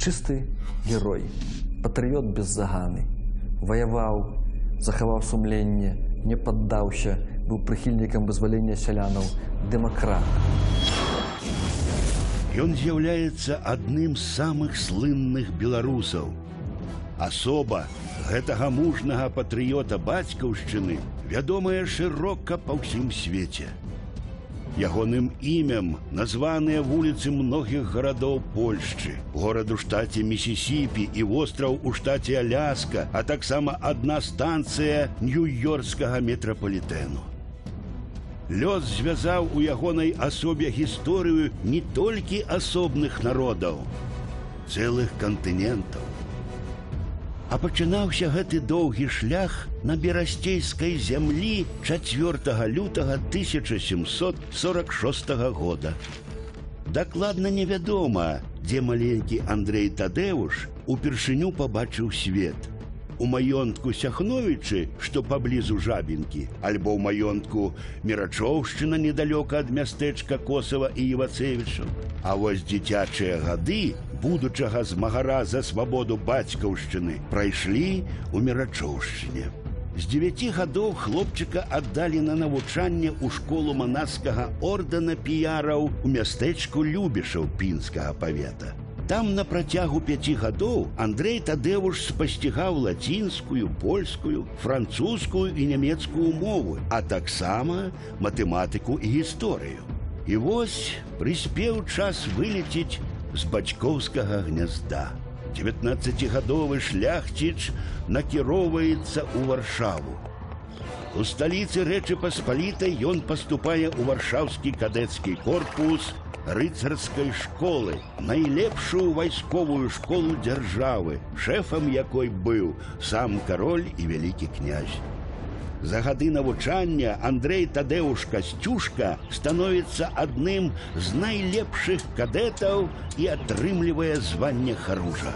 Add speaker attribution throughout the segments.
Speaker 1: чысты герой, патрыёт без заганы. Ваяваў, захаваў сумленне, не паддаўся, быў прыхільнікам вызвалення сялянаў, дэмакрат.
Speaker 2: Ён з'яўляецца адным з самых слынных беларусаў. Асоба гэтага мужнага патрыёта бацькаўшчыны вядомая шырока па ўсім свеце. Ягоным імем названыя вуліцы многіх гарадоў Польшчы, горад у штаце Місісіпі і востраў у штаце Аляска, а таксама адна станцыя нью-йоркскага метрапалітэну. Лёс звязаў у ягонай асобе гісторыю не толькі асобных народаў, цэлых кантынентаў. А пачынаўся гэты доўгі шлях на берасцейскай зямлі 4 лютага 1746 года. Дакладна невядома, дзе маленькі Андрэй Тадэуш упершыню пабачыў свет. У маёнтку Сяхновічы, што паблізу Жабінкі, альбо ў маёнтку Мерачоўшчына недалёка ад мястэчка Косава і Івацевічаў. А вось дзіцячыя гады будучага змагара за свабоду бацькаўшчыны прайшлі ў Мерачоўшчыне. З 9 гадоў хлопчыка аддалі на навучанне ў школу манаскага ордэна піяраў у мястэчку Любішаў пінскага павета. Там на працягу 5 гадоў Андрэй Тадэуш спасцігаў лацінскую, польскую, французскую і нямецкую мовы, а таксама матэматыку і гісторыю. І вось прыспеў час вылеціць з бацькоўскага гнязда. 19-гадовы шляхціч накіроўваецца ў Варшаву. У сталіцы Рэчы Паспалітай ён паступае ў варшаўскі кадэцкі корпус рыцарскай школы, найлепшую вайсковую школу дзяржавы, шэфам якой быў сам кароль і вялікі князь. За гады навучання Андрэй Тадэуш Касцюшка становіцца адным з найлепшых кадэтаў і атрымлівае званне харужа.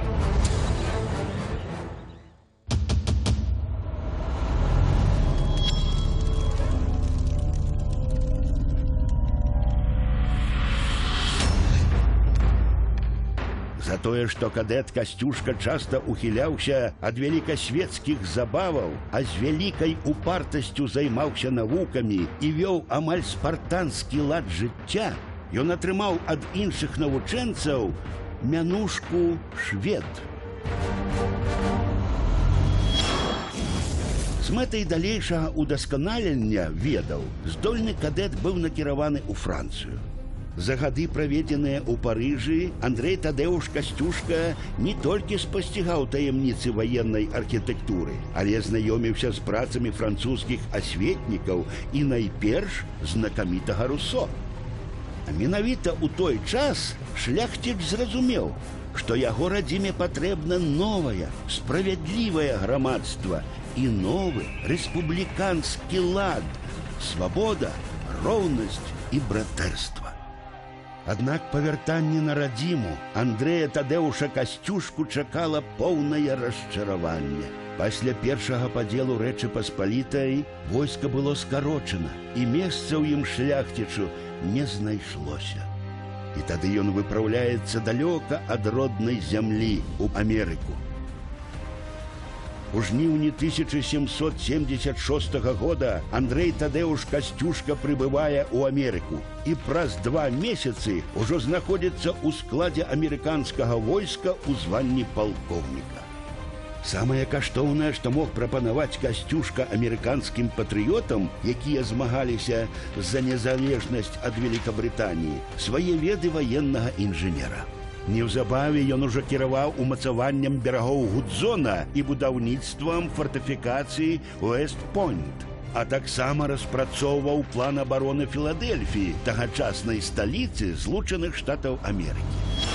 Speaker 2: За тое, што кадэт Касцюшка часта ухіляўся ад вялікасветскіх забаваў, а з вялікай упартасцю займаўся навукамі і вёў амаль спартанскі лад жыцця, ён атрымаў ад іншых навучэнцаў мянушку «Швед». З мэтай далейшага удасканалення ведаў здольны кадэт быў накіраваны ў Францыю. За гады, праведзеныя ў Парыжы, Андрэй Тадэуш Касцюшка не толькі спасцігаў таямніцы ваеннай архітэктуры, але знаёміўся з працамі французскіх асветнікаў і найперш знакамітага Русо. А менавіта ў той час шляхціч зразумеў, што яго радзіме патрэбна новае, справядлівае грамадства і новы рэспубліканскі лад, свабода, роўнасць і братэрства. Аднак па вяртанні на радзіму Андрэя Тадэуша Касцюшку чакала поўнае расчараванне. Пасля першага падзелу Рэчы Паспалітай войска было скарочана, і месца ў ім шляхцічу не знайшлося. І тады ён выпраўляецца далёка ад роднай зямлі ў Амерыку. У жніўні 1776 года Андрэй Тадэуш Касцюшка прыбывае ў Амерыку і праз 2 месяцы ўжо знаходзіцца ў складзе амерыканскага войска ў званні палкоўніка. Самае каштоўнае, што мог прапанаваць Касцюшка амерыканскім патрыётам, якія змагаліся за незалежнасць ад Великабрытаніі, свае веды ваеннага інжынера. Неўзабаве ён ужо кіраваў умацаваннем берагоў Гудзона і будаўніцтвам фартыфікацыі Уэст-Пойнт, а таксама распрацоўваў план абароны Філадэльфіі, тагачаснай сталіцы Злучаных Штатаў Амерыкі.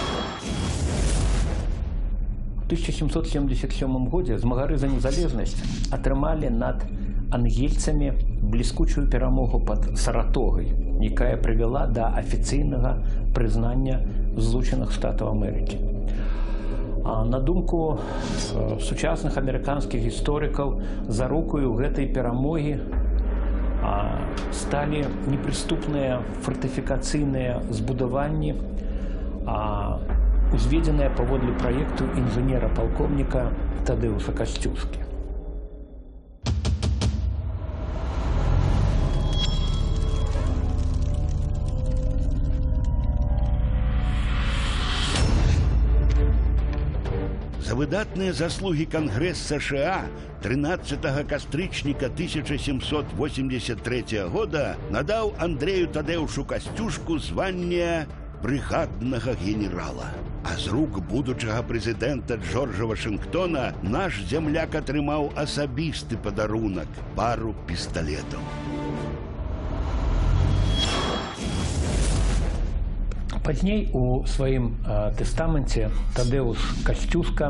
Speaker 1: У 1777 годзе змагары за незалежнасць атрымалі над ангельцамі бліскучую перамогу пад Саратогай, якая прывяла да афіцыйнага прызнання Злучаных Штатаў Амерыкі. На думку сучасных амерыканскіх гісторыкаў, зарукаю гэтай перамогі сталі непрыступныя фартыфікацыйныя збудаванні узведзеная паводле праекту інжынера-палкоўніка Тадэуша Касцюшкі.
Speaker 2: За выдатныя заслугі Кангрэс США 13 кастрычніка 1783 года надаў Андрэю Тадэушу Касцюшку званне брыгаднага генерала. А з рук будучага прэзідэнта Джорджа Вашынгтона наш зямляк атрымаў асабісты падарунак – пару пісталетаў.
Speaker 1: Пазней у сваім тэстаменце Тадэуш Касцюшка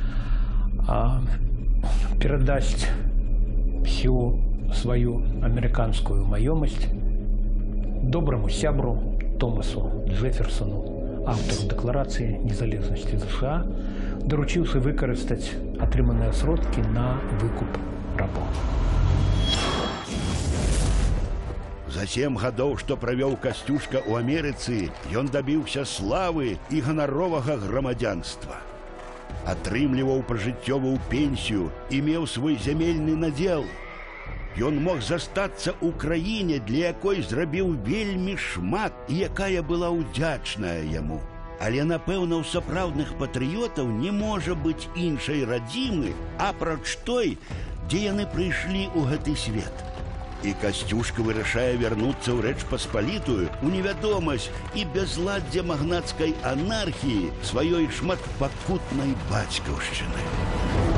Speaker 1: перадасць всю сваю амерыканскую маёмасць добраму сябру Томасу Джэферсону, аўтару дэкларацыі незалежнасці США, даручыўшы выкарыстаць атрыманыя сродкі на выкуп рабоў.
Speaker 2: За 7 гадоў, што правёў Касцюшка ў Амерыцы, ён дабіўся славы і ганаровага грамадзянства. Атрымліваў пажыццёвую пенсію і меў свой зямельны надзел. Ён мог застацца ў краіне, для якой зрабіў вельмі шмат і якая была ўдзячная яму. Але, напэўна, у сапраўдных патрыётаў не можа быць іншай радзімы, апроч той, дзе яны прыйшлі ў гэты свет. І Касцюшка вырашае вярнуцца ў Рэч Паспалітую, у невядомасць і бязладдзе магнацкай анархіі сваёй шматпакутнай бацькаўшчыны.